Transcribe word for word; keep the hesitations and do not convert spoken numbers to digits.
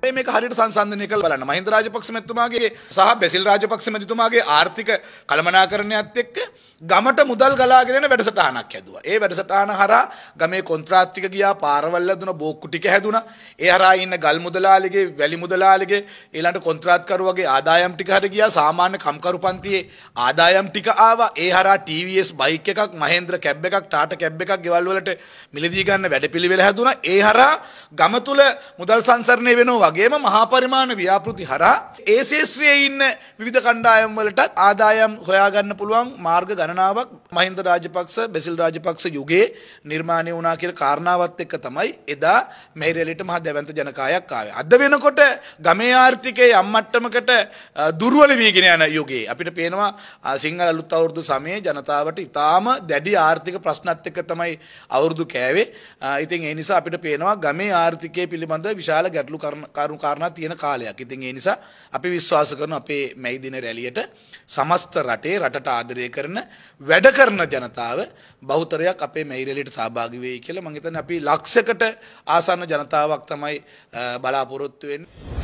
මේක හරියට සංසන්දනය කරලා බලන්න. මහින්ද රාජපක්ෂ මැතිතුමාගේ සහ බැසිල් රාජපක්ෂ මැතිතුමාගේ ආර්ථික කළමනාකරණයත් එක්ක ගමට මුදල් ගලාගෙන යන වැඩසටහනක් හැදුවා. ඒ වැඩසටහන හරහා ගමේ කොන්ත්‍රාත් ටික ගියා, පාරවල් හැදුනා, බෝක්කු ටික හැදුනා. ඒ හරහා ඉන්න ගල් මුදලාලිගේ, වැලි මුදලාලිගේ, ඊළඟ කොන්ත්‍රාත්කරුවගේ ආදායම් ටික හරිය ගියා. සාමාන්‍ය කම්කරු පන්තියේ ආදායම් ටික ආවා. ඒ හරහා ටී වී එස් බයික් එකක්, මහේන්ද්‍ර කැබ් එකක්, ටාටා කැබ් එකක් ගෙවල් වලට මිලදී ගන්න වැඩපිළිවෙල හැදුනා. ඒ හරහා ගම තුල මුදල් සංසරණය වෙනවා වගේම මහා පරිමාණ ව්‍යාපෘති හරහා ඒ ශේෂ්ත්‍රයේ ඉන්න විවිධ කණ්ඩායම් වලට ආදායම් හොයාගන්න පුළුවන් මාර්ග ගණනාවක් මහින්ද රාජපක්ෂ බැසිල් රාජපක්ෂ යුගයේ නිර්මාණය වුණා කියලා කාරණාවත් එක්ක තමයි එදා මෙහෙරෙලිට මහ දැවැන්ත ජනකායක් ආවේ. අද වෙනකොට ගමේ ආර්ථිකයේ යම්මට්ටමකට දුර්වල වීගෙන යන යුගයේ අපිට පේනවා සිංහල අලුත් අවුරුදු සමයේ ජනතාවට ඉතාම දැඩි ආර්ථික ප්‍රශ්නත් එක්ක තමයි අවුරුදු කෑවේ. ඉතින් ඒ නිසා අපිට පේනවා ගමේ ආර්ථිකයේ පිළිබඳ විශාල ගැටලු කරුණු කාරණා තියෙන කාලයක්. ඉතින් ඒ නිසා අපි විශ්වාස කරනවා අපේ මැයි දින රැළියට සමස්ත රටේ රටට ආදරය කරන වැඩ කරන ජනතාව බහුතරයක් අපේ මැයි රැළියට සහභාගී වෙයි කියලා මම හිතන්නේ අපි ලක්ෂයකට ආසන්න ජනතාවක් තමයි බලාපොරොත්තු වෙන්නේ.